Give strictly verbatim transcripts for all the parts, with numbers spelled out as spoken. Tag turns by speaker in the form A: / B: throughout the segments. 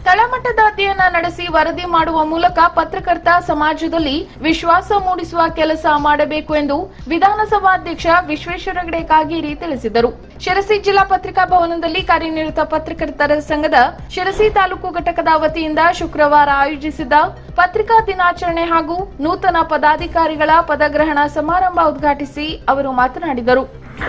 A: ತಳಮಟ್ಟದ ಅಧ್ಯಯನ ನಡೆಸಿ ವರದಿ ಮಾಡುವ ಮೂಲಕ ಪತ್ರಕರ್ತ ಸಮಾಜದಲ್ಲಿ ವಿಶ್ವಾಸ ಮೂಡಿಸುವ ಕೆಲಸ ಮಾಡಬೇಕು ಎಂದು ವಿಧಾನಸಭಾಧ್ಯಕ್ಷ ವಿಶ್ವೇಶ್ವರ ಹೆಗಡೆ ಕಾಗೇರಿ ತಿಳಿಸಿದರು. ಶಿರಸಿ ಜಿಲ್ಲಾ ಪತ್ರಿಕಾ ಭವನದಲ್ಲಿ ಕಾರ್ಯನಿರತ ಪತ್ರಕರ್ತರ ಸಂಘದ ಶಿರಸಿ ತಾಲೂಕು ಘಟಕದ ವತಿಯಿಂದ ಶುಕ್ರವಾರ ಆಯೋಜಿಸಿದ್ದ ಪತ್ರಿಕಾ ದಿನಾಚರಣೆ ಹಾಗೂ ನೂತನ ಪದಾಧಿಕಾರಿಗಳ ಪದಗ್ರಹಣ ಸಮಾರಂಭ ಉದ್ಘಾಟಿಸಿ ಅವರು ಮಾತನಾಡಿದರು.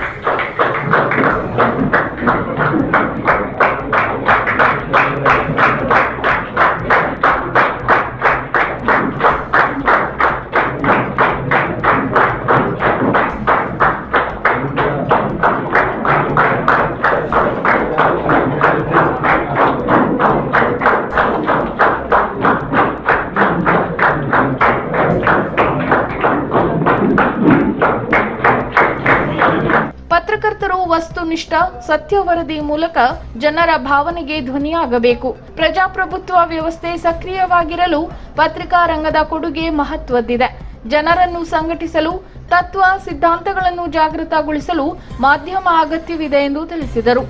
A: ಪತ್ರಕರ್ತರು ವಸ್ತುನಿಷ್ಠ ಸತ್ಯ ವರದಿ ಮೂಲಕ ಜನರ ಭಾವನೆಗೆ ಧ್ವನಿಯಾಗಬೇಕು. ಪ್ರಜಾಪ್ರಭುತ್ವ ವ್ಯವಸ್ಥೆ ಸಕ್ರಿಯವಾಗಿರಲು ಪತ್ರಿಕಾ ರಂಗದ ಕೊಡುಗೆ ಮಹತ್ವದ್ದಿದೆ. ಜನರನ್ನು ಸಂಘಟಿಸಲು ತತ್ವ ಸಿದ್ಧಾಂತಗಳನ್ನು ಜಾಗೃತಗೊಳಿಸಲು ಮಾಧ್ಯಮ ಅಗತ್ಯವಿದೆ ಎಂದು ತಿಳಿಸಿದರು.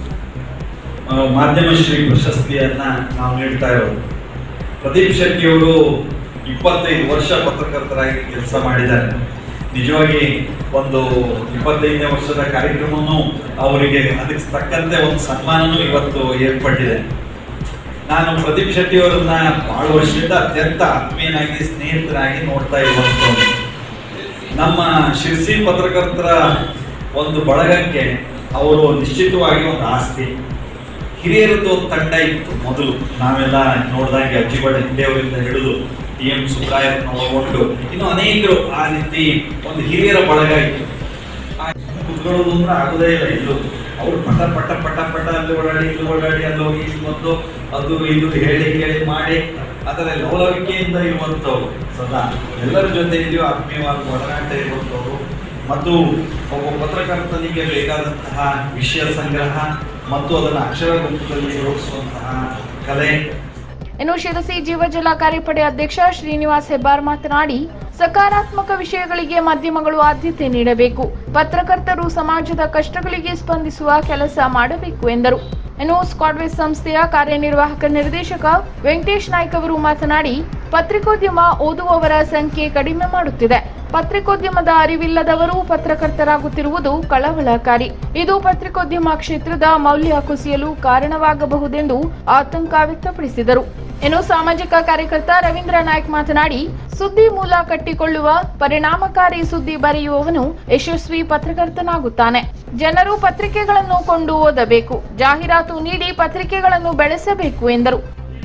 B: ಮಾಧ್ಯಮ ಶ್ರೀ ಪ್ರಶಸ್ತಿಯನ್ನ ನಾವು ನೀಡ್ತಾ ಇರೋದು. ಪ್ರದೀಪ್ ಶೆಟ್ಟಿ ಅವರು ಇಪ್ಪತ್ತೈದು ವರ್ಷ ಪತ್ರಕರ್ತರಾಗಿ ಕೆಲಸ ಮಾಡಿದ್ದಾರೆ. ನಿಜವಾಗಿ ಒಂದು ಇಪ್ಪತ್ತೈದನೇ ವರ್ಷದ ಕಾರ್ಯಕ್ರಮವನ್ನು ಅವರಿಗೆ ಅದಕ್ಕೆ ತಕ್ಕಂತೆ ಒಂದು ಸನ್ಮಾನನೂ ಇವತ್ತು ಏರ್ಪಟ್ಟಿದೆ. ನಾನು ಪ್ರದೀಪ್ ಶೆಟ್ಟಿ ಅವರನ್ನ ಬಹಳ ವರ್ಷದಿಂದ ಅತ್ಯಂತ ಆತ್ಮೀಯನಾಗಿ ಸ್ನೇಹಿತರಾಗಿ ನೋಡ್ತಾ ಇರುವಂಥದ್ದು. ನಮ್ಮ ಶಿರಸಿ ಪತ್ರಕರ್ತರ ಒಂದು ಬಳಗಕ್ಕೆ ಅವರು ನಿಶ್ಚಿತವಾಗಿ ಒಂದು ಆಸ್ತಿ. ಹಿರಿಯರದ್ದು ಒಂದು ತಂಡ ಇತ್ತು ಮೊದಲು, ನಾವೆಲ್ಲ ನೋಡಿದಾಗೆ ಅಜ್ಜಿಬಳ್ಳಿ ಹಿಂದೆಯವರಿಂದ ಹಿಡಿದು ಟಿ ಎಂ ಸುಬ್ರಾಯರನ್ನು ಒಳಗೊಂಡು ಇನ್ನು ಅನೇಕರು ಆ ರೀತಿ ಒಂದು ಹಿರಿಯರ ಬಳಗ ಇತ್ತು. ಕುತ್ಕೊಳ್ಳೋದು ಅಂದ್ರೆ ಆಗೋದೇ ಇಲ್ಲ. ಇಲ್ಲೂ ಅವ್ರು ಪಟ ಪಟ ಪಟ ಪಟ ಅಲ್ಲಿ ಓಡಾಡಿ ಇಲ್ಲಿ ಓಡಾಡಿ ಅಲ್ಲಿ ಹೋಗಿ ಇಲ್ಲಿ ಬಂದು ಅದು ಇದು ಹೇಳಿ ಕೇಳಿ ಮಾಡಿ ಅದರ ಲವಲವಿಕೆಯಿಂದ ಇರುವಂಥವ್ರು, ಸದಾ ಎಲ್ಲರ ಜೊತೆ ಇದೆಯೋ ಆತ್ಮೀಯವಾದ ಒಡನಾಟ ಇರುವಂಥವ್ರು ಮತ್ತು ಒಬ್ಬ ಪತ್ರಕರ್ತನಿಗೆ ಬೇಕಾದಂತಹ ವಿಷಯ ಸಂಗ್ರಹ ಮತ್ತು ಅದನ್ನು ಅಕ್ಷರ ರೂಪದಲ್ಲಿ ರೂಪಿಸುವಂತಹ ಕಲೆ.
A: ಇನ್ನು ಶಿರಸಿ ಜೀವಜಲ ಕಾರ್ಯಪಡೆ ಅಧ್ಯಕ್ಷ ಶ್ರೀನಿವಾಸ್ ಹೆಬ್ಬಾರ್ ಮಾತನಾಡಿ, ಸಕಾರಾತ್ಮಕ ವಿಷಯಗಳಿಗೆ ಮಾಧ್ಯಮಗಳು ಆದ್ಯತೆ ನೀಡಬೇಕು. ಪತ್ರಕರ್ತರು ಸಮಾಜದ ಕಷ್ಟಗಳಿಗೆ ಸ್ಪಂದಿಸುವ ಕೆಲಸ ಮಾಡಬೇಕು ಎಂದರು. ಇನ್ನು ಸ್ಕಾಡ್ವೇಸ್ ಸಂಸ್ಥೆಯ ಕಾರ್ಯನಿರ್ವಾಹಕ ನಿರ್ದೇಶಕ ವೆಂಕಟೇಶ್ ನಾಯ್ಕ್ ಅವರು ಮಾತನಾಡಿ, ಪತ್ರಿಕೋದ್ಯಮ ಓದುವವರ ಸಂಖ್ಯೆ ಕಡಿಮೆ ಮಾಡುತ್ತಿದೆ. ಪತ್ರಿಕೋದ್ಯಮದ ಅರಿವಿಲ್ಲದವರು ಪತ್ರಕರ್ತರಾಗುತ್ತಿರುವುದು ಕಳವಳಕಾರಿ. ಇದು ಪತ್ರಿಕೋದ್ಯಮ ಕ್ಷೇತ್ರದ ಮೌಲ್ಯ ಕುಸಿಯಲು ಕಾರಣವಾಗಬಹುದೆಂದು ಆತಂಕ ವ್ಯಕ್ತಪಡಿಸಿದರು. ಇನ್ನು ಸಾಮಾಜಿಕ ಕಾರ್ಯಕರ್ತ ರವೀಂದ್ರ ನಾಯ್ಕ್ ಮಾತನಾಡಿ, ಸುದ್ದಿ ಮೂಲ ಕಟ್ಟಿಕೊಳ್ಳುವ ಪರಿಣಾಮಕಾರಿ ಸುದ್ದಿ ಬರೆಯುವವನು ಯಶಸ್ವಿ ಪತ್ರಕರ್ತನಾಗುತ್ತಾನೆ. ಜನರು ಪತ್ರಿಕೆಗಳನ್ನು ಕೊಂಡು ಓದಬೇಕು, ಜಾಹೀರಾತು ನೀಡಿ ಪತ್ರಿಕೆಗಳನ್ನು ಬೆಳೆಸಬೇಕು ಎಂದರು.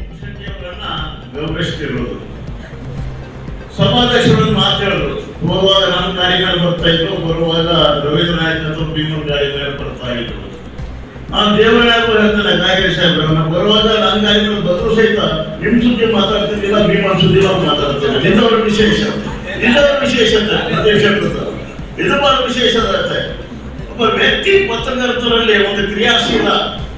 C: ಸಮಾವೇಶವನ್ನು ಮಾತಾಡೋದು ಬರುವಾಗ ನಮ್ಮ ಗಾಡಿಗಳು ಬರ್ತಾ ಇದ್ರು, ಬರುವಾಗ ರವೀಂದ್ರ ನಾಯ್ಕ ಅಥವಾ ಭೀಮೂರ್ ಗಾಡಿಗಳು ಬರ್ತಾ ಇದ್ರು. ನಾನು ದೇವರಾಗೂ ಹೇಳ್ತಾನೆ ಕಾಗೇರಿ ಸಾಹೇಬ್ರನ್ನ, ಬರುವಾಗ ನನ್ನ ಗಾಡಿಗಳು ಬಂದ್ರು ಸಹಿತ ನಿಮ್ ಸುದ್ದಿ ಮಾತಾಡ್ತಿದ್ದಿಲ್ಲ, ಭೀಮನ್ ಸುದ್ದಿ ಮಾತಾಡ್ತೇನೆ. ಇದರ ವಿಶೇಷ ಇದರ ವಿಶೇಷತೆ ಇದು ಬಹಳ ವಿಶೇಷತೆ. ಒಬ್ಬ ವ್ಯಕ್ತಿ ಪತ್ರಕರ್ತರಲ್ಲಿ ಒಂದು ಕ್ರಿಯಾಶೀಲ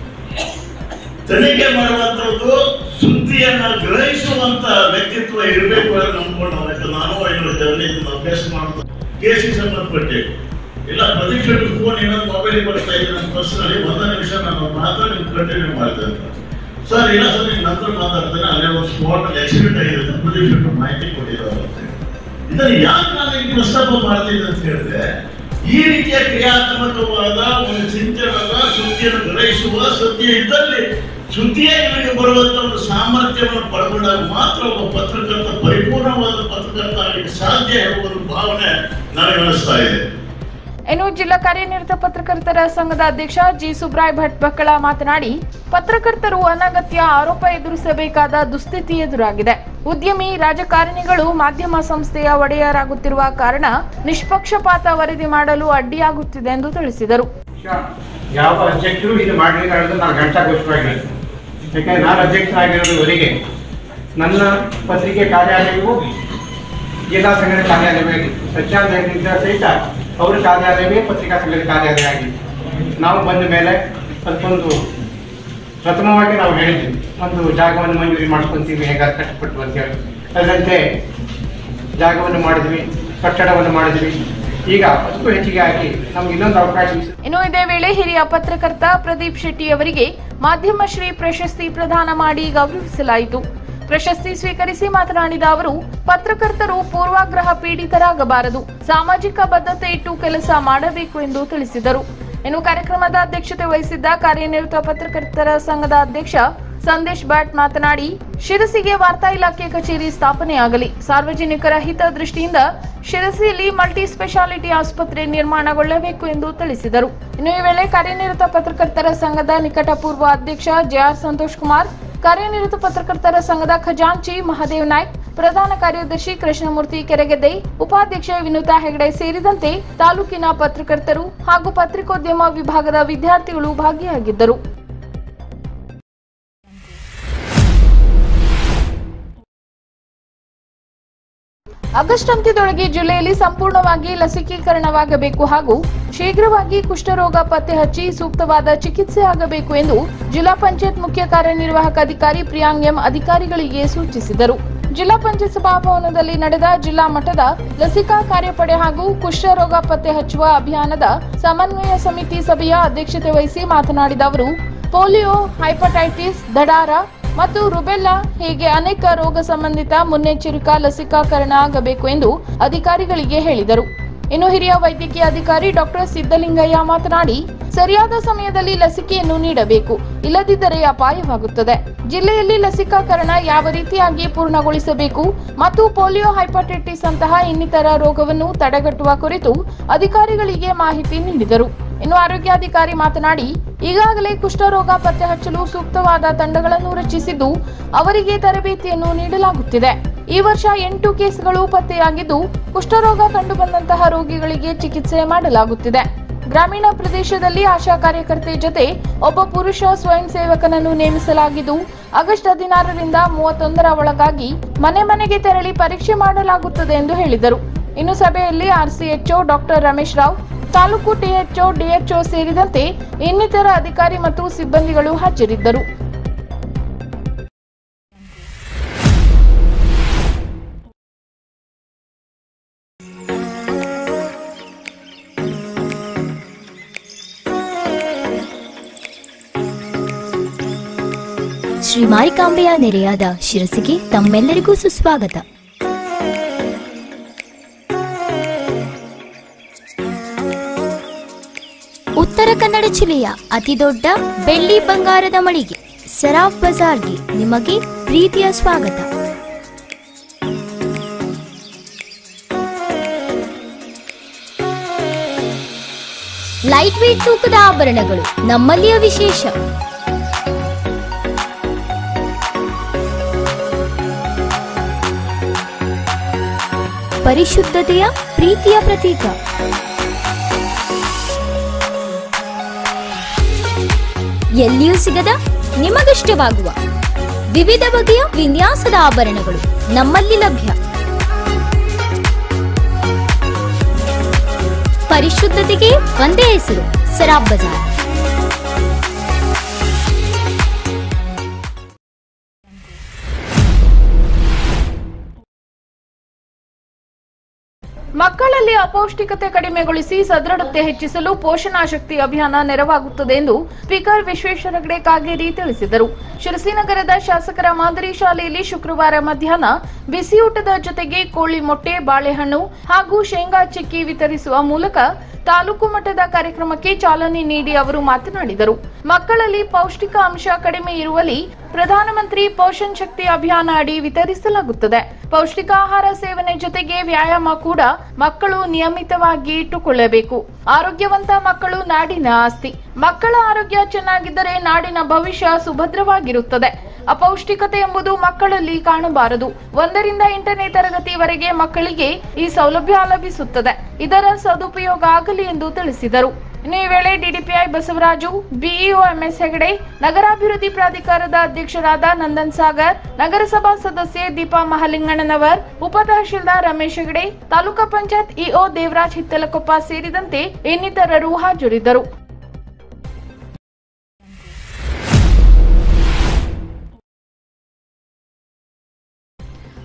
C: ತನಿಖೆ ಮಾಡುವಂತದ್ದು, ಸುದ್ದಿಯನ್ನ ಗ್ರಹಿಸುವಂತ ವ್ಯಕ್ತಿತ್ವ ಇರಬೇಕು ಅಂತ ನಂಬ್ಕೊಂಡು ಅವತ್ತು ನಾನು ಐನೂರು ಜರ್ನಲಿಸ್ಟ್ ಅಭ್ಯಾಸ ಮಾಡ್ತಾ ಕೇಸಿಗೆ ಸಂಬಂಧಪಟ್ಟೆ ಇಲ್ಲ ಪ್ರದೀಪ್ ಶೆಟ್ಟಿ ಫೋನ್ ಏನಾದ್ರು ಮೊಬೈಲ್ ಬರ್ತಾ ಇದ್ದೆ ನನ್ನ ಪರ್ಸನಲಿ ಒಂದು ನಿಮಿಷ ನಾನು ಮಾತಾಡಿ ಕಂಟಿನ್ಯೂ ಮಾಡ್ತೇನೆ. ಸರ್ ಇಲ್ಲ ಸರ್ ನಿಮ್ಗೆ ನಂತರ ಮಾತಾಡ್ತೇನೆ, ಅಲ್ಲೇ ಒಂದು ಸ್ಪಾಟ್ ಆಕ್ಸಿಡೆಂಟ್ ಆಗಿದೆ, ಪ್ರದೀಪ್ ಶೆಟ್ಟಿ ಮಾಹಿತಿ ಕೊಟ್ಟಿದ್ದಾರೆ. ಇದನ್ನು ಯಾಕೆ ನಾನು ಈಗ ಪ್ರಸ್ತಾಪ ಮಾಡ್ತಿದ್ದೆ ಅಂತ ಹೇಳಿದ್ರೆ, ಈ ರೀತಿಯ ಕ್ರಿಯಾತ್ಮಕವಾದ ಒಂದು ಚಿಂತನದ ಸುದ್ದಿಯನ್ನು ಗ್ರಹಿಸುವ ಸುದ್ದಿ ಇದ್ದಲ್ಲಿ ಸುದ್ದಿಯೇ ನಿಮಗೆ ಬರುವಂತ ಒಂದು ಸಾಮರ್ಥ್ಯವನ್ನು ಪಡ್ಕೊಂಡಾಗ ಮಾತ್ರ ಒಬ್ಬ ಪತ್ರಕರ್ತ ಪರಿಪೂರ್ಣವಾದ ಪತ್ರಕರ್ತ ಆಗಲಿಕ್ಕೆ ಸಾಧ್ಯ ಎಂಬ ಒಂದು ಭಾವನೆ ನನಗೆ ಅನಿಸ್ತಾ ಇದೆ.
A: ಇನ್ನು ಜಿಲ್ಲಾ ಕಾರ್ಯನಿರತ ಪತ್ರಕರ್ತರ ಸಂಘದ ಅಧ್ಯಕ್ಷ ಜಿ ಸುಬ್ರಾಯ್ ಭಟ್ ಬಕ್ಕಳ ಮಾತನಾಡಿ, ಪತ್ರಕರ್ತರು ಅನಗತ್ಯ ಆರೋಪ ಎದುರಿಸಬೇಕಾದ ದುಸ್ಥಿತಿ ಎದುರಾಗಿದೆ. ಉದ್ಯಮಿ ರಾಜಕಾರಣಿಗಳು ಮಾಧ್ಯಮ ಸಂಸ್ಥೆಯ ಒಡೆಯರಾಗುತ್ತಿರುವ ಕಾರಣ ನಿಷ್ಪಕ್ಷಪಾತ ವರದಿ ಮಾಡಲು ಅಡ್ಡಿಯಾಗುತ್ತಿದೆ ಎಂದು ತಿಳಿಸಿದರು.
D: ಯಾವ ಅಧ್ಯಕ್ಷರು ಇದು ಮಾಡಲಿಕ್ಕೆ ನಾನು ಘಂಟಾಘೋಷವಾಗಿ, ಯಾಕಂದ್ರೆ ನಾನು ಅಧ್ಯಕ್ಷರಾಗಿರೋದುವರೆಗೆ ನನ್ನ ಪತ್ರಿಕೆ ಕಾರ್ಯಾಲಯವು ಜಿಲ್ಲಾ ಸಂಘದ ಕಾರ್ಯಾಲಯವೇ ಆಗಿತ್ತು. ಸಚ್ಚಾಂದ ಸಹಿತ ಅವರ ಕಾರ್ಯಾಲಯವೇ ಪತ್ರಿಕಾ ಸಂಘದ ಕಾರ್ಯಾಲಯ ಆಗಿತ್ತು. ನಾವು ಬಂದ ಮೇಲೆ ಅದಕ್ಕೊಂದು ಪ್ರಥಮವಾಗಿ ನಾವು ಹೇಳಿದ್ವಿ, ಒಂದು ಜಾಗವನ್ನು ಮಂಜೂರಿ ಮಾಡ್ಕೊತೀವಿ ಹೇಗಾದ್ರೆ ಕಷ್ಟಪಟ್ಟು ಅಂತ ಹೇಳಿ ಅದರಂತೆ ಜಾಗವನ್ನು ಮಾಡಿದ್ವಿ, ಕಟ್ಟಡವನ್ನು ಮಾಡಿದ್ವಿ. ಈಗ ಅದಕ್ಕೂ ಹೆಚ್ಚಿಗೆ ಹಾಕಿ ನಮ್ಗೆ ಇನ್ನೊಂದು ಅವಕಾಶ.
A: ಇನ್ನು ಇದೇ ವೇಳೆ ಹಿರಿಯ ಪತ್ರಕರ್ತ ಪ್ರದೀಪ್ ಶೆಟ್ಟಿ ಅವರಿಗೆ ಮಾಧ್ಯಮ ಶ್ರೀ ಪ್ರಶಸ್ತಿ ಪ್ರದಾನ ಮಾಡಿ ಗೌರವಿಸಲಾಯಿತು. ಪ್ರಶಸ್ತಿ ಸ್ವೀಕರಿಸಿ ಮಾತನಾಡಿದ ಅವರು, ಪತ್ರಕರ್ತರು ಪೂರ್ವಾಗ್ರಹ ಪೀಡಿತರಾಗಬಾರದು, ಸಾಮಾಜಿಕ ಬದ್ಧತೆ ಇಟ್ಟು ಕೆಲಸ ಮಾಡಬೇಕು ಎಂದು ತಿಳಿಸಿದರು. ಇನ್ನು ಕಾರ್ಯಕ್ರಮದ ಅಧ್ಯಕ್ಷತೆ ವಹಿಸಿದ್ದ ಕಾರ್ಯನಿರತ ಪತ್ರಕರ್ತರ ಸಂಘದ ಅಧ್ಯಕ್ಷ ಸಂದೇಶ್ ಭಟ್ ಮಾತನಾಡಿ, ಶಿರಸಿಗೆ ವಾರ್ತಾ ಇಲಾಖೆ ಕಚೇರಿ ಸ್ಥಾಪನೆಯಾಗಲಿ, ಸಾರ್ವಜನಿಕರ ಹಿತ ದೃಷ್ಟಿಯಿಂದ ಶಿರಸಿಯಲ್ಲಿ ಮಲ್ಟಿ ಸ್ಪೆಷಾಲಿಟಿ ಆಸ್ಪತ್ರೆ ನಿರ್ಮಾಣಗೊಳ್ಳಬೇಕು ಎಂದು ತಿಳಿಸಿದರು. ಇನ್ನು ಈ ವೇಳೆ ಕಾರ್ಯನಿರತ ಪತ್ರಕರ್ತರ ಸಂಘದ ನಿಕಟಪೂರ್ವ ಅಧ್ಯಕ್ಷ ಜೆಆರ್ ಸಂತೋಷ್ ಕುಮಾರ್, ಕಾರ್ಯನಿರತ ಪತ್ರಕರ್ತರ ಸಂಘದ ಖಜಾಂಚಿ ಮಹದೇವ್ ನಾಯ್ಕ್, ಪ್ರಧಾನ ಕಾರ್ಯದರ್ಶಿ ಕೃಷ್ಣಮೂರ್ತಿ ಕೆರೆಗೆದ್ದೆ, ಉಪಾಧ್ಯಕ್ಷೆ ವಿನುತಾ ಹೆಗಡೆ ಸೇರಿದಂತೆ ತಾಲೂಕಿನ ಪತ್ರಕರ್ತರು ಹಾಗೂ ಪತ್ರಿಕೋದ್ಯಮ ವಿಭಾಗದ ವಿದ್ಯಾರ್ಥಿಗಳು ಭಾಗಿಯಾಗಿದ್ದರು. ಆಗಸ್ಟ್ ಅಂತ್ಯದೊಳಗೆ ಜಿಲ್ಲೆಯಲ್ಲಿ ಸಂಪೂರ್ಣವಾಗಿ ಲಸಿಕೀಕರಣವಾಗಬೇಕು ಹಾಗೂ ಶೀಘ್ರವಾಗಿ ಕುಷ್ಠರೋಗ ಪತ್ತೆ ಹಚ್ಚಿ ಸೂಕ್ತವಾದ ಚಿಕಿತ್ಸೆ ಆಗಬೇಕು ಎಂದು ಜಿಲ್ಲಾ ಪಂಚಾಯತ್ ಮುಖ್ಯ ಕಾರ್ಯನಿರ್ವಾಹಕ ಅಧಿಕಾರಿ ಪ್ರಿಯಾಂಗ್ ಎಂ ಅಧಿಕಾರಿಗಳಿಗೆ ಸೂಚಿಸಿದರು. ಜಿಲ್ಲಾ ಪಂಚಾಯತ್ ಸಭಾಭವನದಲ್ಲಿ ನಡೆದ ಜಿಲ್ಲಾ ಮಟ್ಟದ ಲಸಿಕಾ ಕಾರ್ಯಪಡೆ ಹಾಗೂ ಕುಷ್ಠರೋಗ ಪತ್ತೆ ಹಚ್ಚುವ ಅಭಿಯಾನದ ಸಮನ್ವಯ ಸಮಿತಿ ಸಭೆಯ ಅಧ್ಯಕ್ಷತೆ ವಹಿಸಿ ಮಾತನಾಡಿದ ಅವರು, ಪೋಲಿಯೋ, ಹೈಪಟೈಟಿಸ್, ದಡಾರ ಮತ್ತು ರುಬೆಲ್ಲಾ ಹೀಗೆ ಅನೇಕ ರೋಗ ಸಂಬಂಧಿತ ಮುನ್ನೆಚ್ಚರಿಕಾ ಲಸಿಕಾಕರಣ ಆಗಬೇಕು ಎಂದು ಅಧಿಕಾರಿಗಳಿಗೆ ಹೇಳಿದರು. ಇನ್ನು ಹಿರಿಯ ವೈದ್ಯಕೀಯ ಅಧಿಕಾರಿ ಡಾಕ್ಟರ್ ಸಿದ್ದಲಿಂಗಯ್ಯ ಮಾತನಾಡಿ, ಸರಿಯಾದ ಸಮಯದಲ್ಲಿ ಲಸಿಕೆಯನ್ನು ನೀಡಬೇಕು, ಇಲ್ಲದಿದ್ದರೆ ಅಪಾಯವಾಗುತ್ತದೆ. ಜಿಲ್ಲೆಯಲ್ಲಿ ಲಸಿಕಾಕರಣ ಯಾವ ರೀತಿಯಾಗಿ ಪೂರ್ಣಗೊಳಿಸಬೇಕು ಮತ್ತು ಪೋಲಿಯೋ, ಹೈಪಟೈಟಿಸ್ ಅಂತಹ ಇನ್ನಿತರ ರೋಗವನ್ನು ತಡೆಗಟ್ಟುವ ಕುರಿತು ಅಧಿಕಾರಿಗಳಿಗೆ ಮಾಹಿತಿ ನೀಡಿದರು. ಇನ್ನು ಆರೋಗ್ಯಾಧಿಕಾರಿ ಮಾತನಾಡಿ, ಈಗಾಗಲೇ ಕುಷ್ಠರೋಗ ಪತ್ತೆ ಹಚ್ಚಲು ಸೂಕ್ತವಾದ ತಂಡಗಳನ್ನು ರಚಿಸಿದ್ದು ಅವರಿಗೆ ತರಬೇತಿಯನ್ನು ನೀಡಲಾಗುತ್ತಿದೆ. ಈ ವರ್ಷ ಎಂಟು ಕೇಸ್ಗಳು ಪತ್ತೆಯಾಗಿದ್ದು ಕುಷ್ಠರೋಗ ಕಂಡುಬಂದಂತಹ ರೋಗಿಗಳಿಗೆ ಚಿಕಿತ್ಸೆ ಮಾಡಲಾಗುತ್ತಿದೆ. ಗ್ರಾಮೀಣ ಪ್ರದೇಶದಲ್ಲಿ ಆಶಾ ಕಾರ್ಯಕರ್ತೆ ಜೊತೆ ಒಬ್ಬ ಪುರುಷ ಸ್ವಯಂ ಸೇವಕನನ್ನು ನೇಮಿಸಲಾಗಿದ್ದು ಆಗಸ್ಟ್ ಹದಿನಾರರಿಂದ ಮೂವತ್ತೊಂದರ ಒಳಗಾಗಿ ಮನೆ ಮನೆಗೆ ತೆರಳಿ ಪರೀಕ್ಷೆ ಮಾಡಲಾಗುತ್ತದೆ ಎಂದು ಹೇಳಿದರು. ಇನ್ನು ಸಭೆಯಲ್ಲಿ ಆರ್ಸಿಎಚ್ಒ ಡಾಕ್ಟರ್ ರಮೇಶ್ ರಾವ್, ತಾಲೂಕು ಟಿಎಚ್ಒ, ಡಿಎಚ್ಒ ಸೇರಿದಂತೆ ಇನ್ನಿತರ ಅಧಿಕಾರಿ ಮತ್ತು ಸಿಬ್ಬಂದಿಗಳು ಹಾಜರಿದ್ದರು.
E: ಶ್ರೀ ಮಾರಿಕಾಂಬೆಯ ನೆರೆಯಾದ ಶಿರಸಿಗೆ ತಮ್ಮೆಲ್ಲರಿಗೂ ಸುಸ್ವಾಗತ. ಉತ್ತರ ಕನ್ನಡ ಜಿಲ್ಲೆಯ ಅತಿದೊಡ್ಡ ಬೆಳ್ಳಿ ಬಂಗಾರದ ಮಳಿಗೆ ಸರಾಫ್ ಬಜಾರ್ಗೆ ನಿಮಗೆ ಪ್ರೀತಿಯ ಸ್ವಾಗತ. ಲೈಟ್ ವೇಟ್ ತೂಕದ ಆಭರಣಗಳು ನಮ್ಮಲ್ಲಿಯ ವಿಶೇಷ. ಪರಿಶುದ್ಧತೆಯ ಪ್ರೀತಿಯ ಪ್ರತೀಕ. ಎಲ್ಲಿಯೂ ಸಿಗದ ನಿಮಗಿಷ್ಟವಾಗುವ ವಿವಿಧ ಬಗೆಯ ವಿನ್ಯಾಸದ ಆಭರಣಗಳು ನಮ್ಮಲ್ಲಿ ಲಭ್ಯ. ಪರಿಶುದ್ಧತೆಗೆ ಒಂದೇ ಹೆಸರು, ಸರಾಫ್ ಬಜಾರ್.
A: ಮಕ್ಕಳಲ್ಲಿ ಅಪೌಷ್ಟಿಕತೆ ಕಡಿಮೆಗೊಳಿಸಿ ಸದೃಢತೆ ಹೆಚ್ಚಿಸಲು ಪೋಷಣಾಶಕ್ತಿ ಅಭಿಯಾನ ನೆರವಾಗುತ್ತದೆ ಎಂದು ಸ್ಪೀಕರ್ ವಿಶ್ವೇಶ್ವರ ಹೆಗಡೆ ಕಾಗೇರಿ ತಿಳಿಸಿದರು. ಶಿರಸಿ ನಗರದ ಶಾಸಕರ ಮಾದರಿ ಶಾಲೆಯಲ್ಲಿ ಶುಕ್ರವಾರ ಮಧ್ಯಾಹ್ನ ಬಿಸಿಯೂಟದ ಜೊತೆಗೆ ಕೋಳಿ ಮೊಟ್ಟೆ, ಬಾಳೆಹಣ್ಣು ಹಾಗೂ ಶೇಂಗಾ ಚಿಕ್ಕಿ ವಿತರಿಸುವ ಮೂಲಕ ತಾಲೂಕು ಮಟ್ಟದ ಕಾರ್ಯಕ್ರಮಕ್ಕೆ ಚಾಲನೆ ನೀಡಿ ಅವರು ಮಾತನಾಡಿದರು. ಮಕ್ಕಳಲ್ಲಿ ಪೌಷ್ಟಿಕ ಅಂಶ ಕಡಿಮೆ ಇರುವಲ್ಲಿ ಪ್ರಧಾನಮಂತ್ರಿ ಪೋಷಣ್ ಶಕ್ತಿ ಅಭಿಯಾನ ಅಡಿ ವಿತರಿಸಲಾಗುತ್ತದೆ. ಪೌಷ್ಟಿಕ ಆಹಾರ ಸೇವನೆ ಜೊತೆಗೆ ವ್ಯಾಯಾಮ ಕೂಡ ಮಕ್ಕಳು ನಿಯಮಿತವಾಗಿ ಇಟ್ಟುಕೊಳ್ಳಬೇಕು. ಆರೋಗ್ಯವಂತ ಮಕ್ಕಳು ನಾಡಿನ ಆಸ್ತಿ. ಮಕ್ಕಳ ಆರೋಗ್ಯ ಚೆನ್ನಾಗಿದ್ದರೆ ನಾಡಿನ ಭವಿಷ್ಯ ಸುಭದ್ರವಾಗಿರುತ್ತದೆ. ಅಪೌಷ್ಟಿಕತೆ ಎಂಬುದು ಮಕ್ಕಳಲ್ಲಿ ಕಾಣಬಾರದು. ಒಂದರಿಂದ ಎಂಟನೇ ತರಗತಿವರೆಗೆ ಮಕ್ಕಳಿಗೆ ಈ ಸೌಲಭ್ಯ ಲಭಿಸುತ್ತದೆ. ಇದರ ಸದುಪಯೋಗ ಆಗಲಿ ಎಂದು ತಿಳಿಸಿದರು. ಇನ್ನು ಈ ವೇಳೆ DDPI Basavaraju, BEO MS Hegde, ನಗರಾಭಿವೃದ್ಧಿ ಪ್ರಾಧಿಕಾರದ ಅಧ್ಯಕ್ಷರಾದ ನಂದನ್ ಸಾಗರ್, ನಗರಸಭಾ ಸದಸ್ಯೆ ದೀಪಾ ಮಹಲಿಂಗಣ್ಣನವರ್, ಉಪ ತಹಶೀಲ್ದಾರ್ ರಮೇಶ್ ಹೆಗಡೆ, ತಾಲೂಕಾ ಪಂಚಾಯತ್ ಇಒ ದೇವರಾಜ್ ಹಿತ್ತಲಕೊಪ್ಪ ಸೇರಿದಂತೆ ಇನ್ನಿತರರು ಹಾಜರಿದ್ದರು.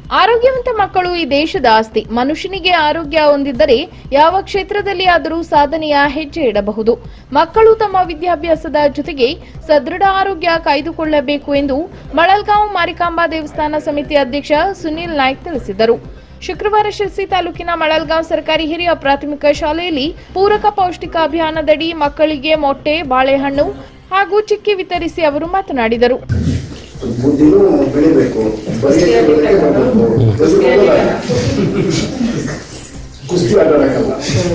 A: ಆರೋಗ್ಯವಂತ ಮಕ್ಕಳು ಈ ದೇಶದ ಆಸ್ತಿ. ಮನುಷ್ಯನಿಗೆ ಆರೋಗ್ಯ ಹೊಂದಿದ್ದರೆ ಯಾವ ಕ್ಷೇತ್ರದಲ್ಲಿ ಆದರೂ ಸಾಧನೆಯ ಹೆಜ್ಜೆ ಇಡಬಹುದು. ಮಕ್ಕಳು ತಮ್ಮ ವಿದ್ಯಾಭ್ಯಾಸದ ಜೊತೆಗೆ ಸದೃಢ ಆರೋಗ್ಯ ಕಾಯ್ದುಕೊಳ್ಳಬೇಕು ಎಂದು ಮಳಲ್ಗಾಂವ್ ಮಾರಿಕಾಂಬಾ ದೇವಸ್ಥಾನ ಸಮಿತಿ ಅಧ್ಯಕ್ಷ ಸುನಿಲ್ ನಾಯ್ಕ್ ತಿಳಿಸಿದರು. ಶುಕ್ರವಾರ ಶಿರಸಿ ತಾಲೂಕಿನ ಮಳಲ್ಗಾಂವ್ ಸರ್ಕಾರಿ ಹಿರಿಯ ಪ್ರಾಥಮಿಕ ಶಾಲೆಯಲ್ಲಿ ಪೂರಕ ಪೌಷ್ಟಿಕ ಅಭಿಯಾನದಡಿ ಮಕ್ಕಳಿಗೆ ಮೊಟ್ಟೆ, ಬಾಳೆಹಣ್ಣು ಹಾಗೂ ಚಿಕ್ಕಿ ವಿತರಿಸಿ ಅವರು ಮಾತನಾಡಿದರು.
F: ಬುದ್ಧಿನೂ ಬೆಳಿಬೇಕು, ಕುಸ್ತಿ ಆಟ ಆಡಕ್ಕಲ್ಲ.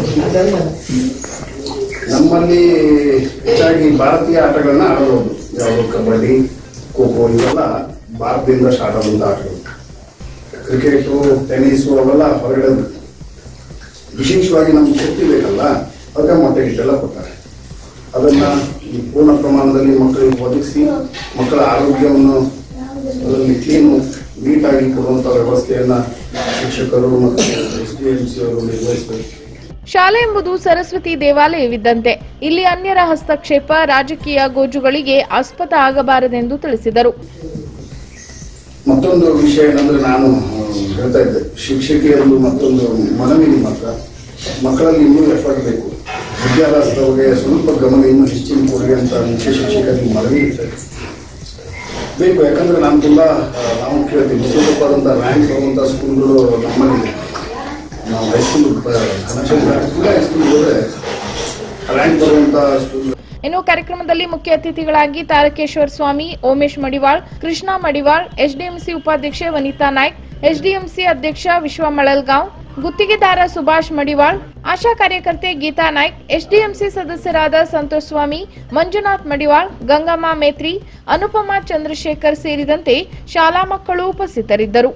F: ನಮ್ಮಲ್ಲಿ ಹೆಚ್ಚಾಗಿ ಭಾರತೀಯ ಆಟಗಳನ್ನ ಆಡಬಹುದು. ಯಾವುದು ಕಬಡ್ಡಿ, ಖೋ ಖೋ ಇವೆಲ್ಲ ಭಾರತದಿಂದ ಸ್ಟಾರ್ಟ್ ಆದಂತ ಆಟಗಳು. ಕ್ರಿಕೆಟು, ಟೆನ್ನಿಸು ಅವೆಲ್ಲ ಹೊರಗಡೆ. ವಿಶೇಷವಾಗಿ ನಮ್ಗೆ ಶಕ್ತಿ ಬೇಕಲ್ಲ, ಅದಕ್ಕೆ ಮೊಟ್ಟೆ ಗಿಟ್ಟೆಲ್ಲ ಕೊಡ್ತಾರೆ. ಅದನ್ನ ಪೂರ್ಣ ಪ್ರಮಾಣದಲ್ಲಿ ಮಕ್ಕಳಿಗೆ ಒದಗಿಸಿ ಮಕ್ಕಳ ಆರೋಗ್ಯವನ್ನು ಅದರಲ್ಲಿ ಕ್ಲೀನು ನೀಟಾಗಿ ಕೊಡುವಂತ ವ್ಯವಸ್ಥೆಯನ್ನ ಶಿಕ್ಷಕರು ಮತ್ತು ಎಸ್ ಡಿ ಎಂ ಸಿ ಅವರು ನಿರ್ವಹಿಸಬೇಕು.
A: ಶಾಲೆ ಎಂಬುದು ಸರಸ್ವತಿ ದೇವಾಲಯವಿದ್ದಂತೆ. ಇಲ್ಲಿ ಅನ್ಯರ ಹಸ್ತಕ್ಷೇಪ, ರಾಜಕೀಯ ಗೋಜುಗಳಿಗೆ ಆಸ್ಪದ ಆಗಬಾರದೆಂದು ತಿಳಿಸಿದರು.
F: ಮತ್ತೊಂದು ವಿಷಯ ಏನಂದ್ರೆ, ನಾನು ಹೇಳ್ತಾ ಇದ್ದೆ, ಶಿಕ್ಷಕಿಯರು ಮತ್ತೊಂದು ಮನವಿ ಮಾತ್ರ, ಮಕ್ಕಳಲ್ಲಿ ಇನ್ನೂ ಎಫರ್ಟ್ ಬೇಕು. ವಿದ್ಯಾಭ್ಯಾಸದ ಬಗ್ಗೆ ಸ್ವಲ್ಪ ಗಮನ ಇನ್ನೂ ಹೆಚ್ಚಿನ ಕೊಡುಗೆ ಅಂತ ಮುಖ್ಯ ಶಿಕ್ಷಕರಿಗೆ ಮನವಿ ಇರ್ತದೆ ಬೇಕು. ಯಾಕಂದ್ರೆ ನಾನು ತುಂಬಾ ನಾವು ಕೇಳ್ತೀವಿ, ಸೂಪರ್ಪಾದಂಥ ರ್ಯಾಂಕ್ ಬರುವಂಥ ಸ್ಕೂಲ್ಗಳು ನಮ್ಮಲ್ಲಿ. ನಾವು ಹೈಸ್ಕೂಲ್ ಹೈಸ್ಕೂಲ್ ಹೋದ್ರೆ ರ್ಯಾಂಕ್ ಬರುವಂಥ ಸ್ಕೂಲ್.
A: ಇನ್ನು ಕಾರ್ಯಕ್ರಮದಲ್ಲಿ ಮುಖ್ಯ ಅತಿಥಿಗಳಾಗಿ ತಾರಕೇಶ್ವರ ಸ್ವಾಮಿ, ಓಮೇಶ್ ಮಡಿವಾಳ್, ಕೃಷ್ಣ ಮಡಿವಾಳ್, ಎಸ್ಡಿಎಂಸಿ ಉಪಾಧ್ಯಕ್ಷೆ ವನಿತಾ ನಾಯ್ಕ್, ಎಸ್ಡಿಎಂಸಿ ಅಧ್ಯಕ್ಷ ವಿಶ್ವ ಮಳಲ್ಗಾಂವ್, ಗುತ್ತಿಗೆದಾರ ಸುಭಾಷ್ ಮಡಿವಾಳ್, ಆಶಾ ಕಾರ್ಯಕರ್ತೆ ಗೀತಾ ನಾಯ್ಕ್, ಎಸ್ಡಿಎಂಸಿ ಸದಸ್ಯರಾದ ಸಂತೋಷ್ ಸ್ವಾಮಿ, ಮಂಜುನಾಥ್ ಮಡಿವಾಳ್, ಗಂಗಮ್ಮ ಮೇತ್ರಿ, ಅನುಪಮಾ ಚಂದ್ರಶೇಖರ್ ಸೇರಿದಂತೆ ಶಾಲಾ ಮಕ್ಕಳು ಉಪಸ್ಥಿತರಿದ್ದರು.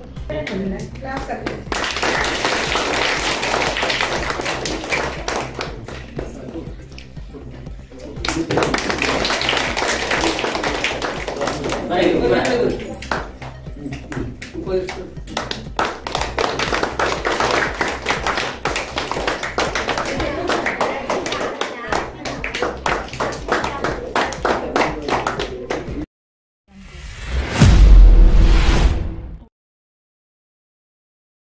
G: Right.